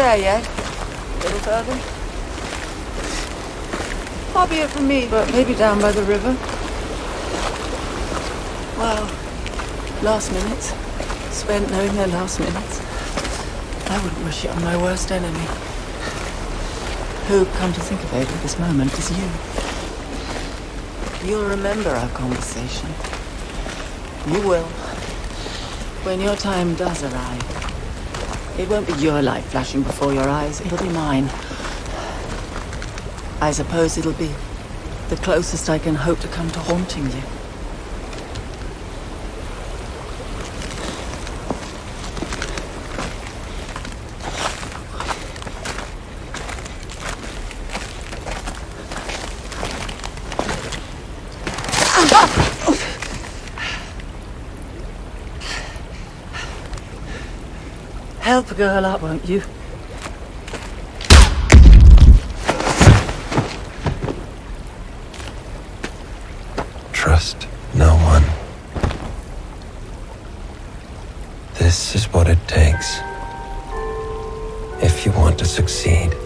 there yet? A little further? Far be it from me, but maybe down by the river. Well, last minutes. Spent knowing their last minutes. I wouldn't wish it on my worst enemy. Who, come to think of it, at this moment, is you. You'll remember our conversation. You will. When your time does arrive, it won't be your life flashing before your eyes, it'll be mine. I suppose it'll be the closest I can hope to come to haunting you. Help a girl up, won't you? Trust no one. This is what it takes if you want to succeed.